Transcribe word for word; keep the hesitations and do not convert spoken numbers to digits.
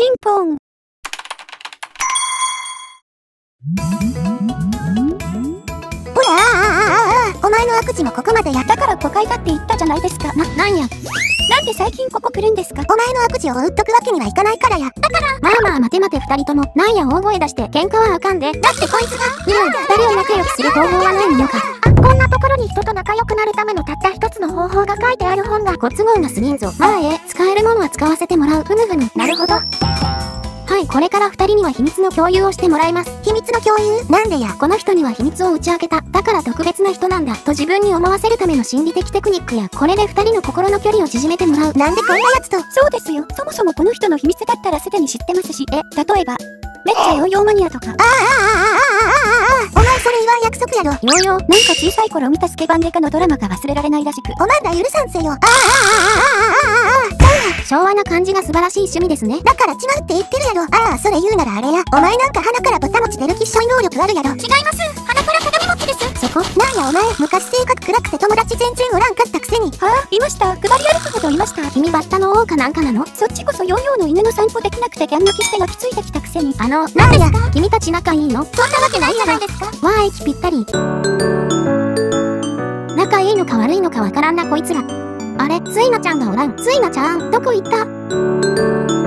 ンポン。 ほらああ、お前の悪事もここまでやっただから誤解だって言ったじゃないですか。な、なんや。なんで最近ここ来るんですか？ お前の悪事を売っとくわけにはいかないからや。だから。 まあまあ待て待て二人とも。なんや大声出して喧嘩はあかんで。 だってこいつが。 うん、二人を仲良くする方法はないのか。 あ、こんなところに人と仲良くなるためのたった一つの方法が書いてある本が。 ご都合が過ぎんぞ。まあええ、使えるものは使わせてもらう。ふむふむ。なるほど。はい、これから二人には秘密の共有をしてもらいます。 秘密の共有？なんでや。 この人には秘密を打ち明けた。だから特別な人なんだ。と自分に思わせるための心理的テクニックや、これで二人の心の距離を縮めてもらう。 なんでこんなやつと。 そうですよ。そもそもこの人の秘密だったらすでに知ってますし。え、例えば、めっちゃヨーヨーマニアとか。ああああああああああ、お前それ言わん約束やろ。 ヨーヨー、なんか小さい頃見たスケバンデカのドラマが忘れられないらしく。 お前ら許さんせよ。ああああああああああああ、そうや。 昭和な感じが素晴らしい趣味ですね。 だから違うって言ってるやろ。ああ、それ言うならあれや。お前なんか鼻からぼたもち出る気象能力あるやろ。 違います。鼻から鏡持ちです。そこなんやお前、昔性格暗くて友達全然おらんかったくせに。 はあ、いました。配り歩くほどいました。君バッタの王かなんかなの？そっちこそヨーヨーの犬の散歩できなくてギャン泣きして泣きついてきたくせに。あの、なんですか？君たち仲いいの？ そんなわけないじゃないですか。 わあ、息ぴったり。仲いいのか悪いのかわからんなこいつら。あれ、ついなちゃんがおらん。ついなちゃん、どこ行った？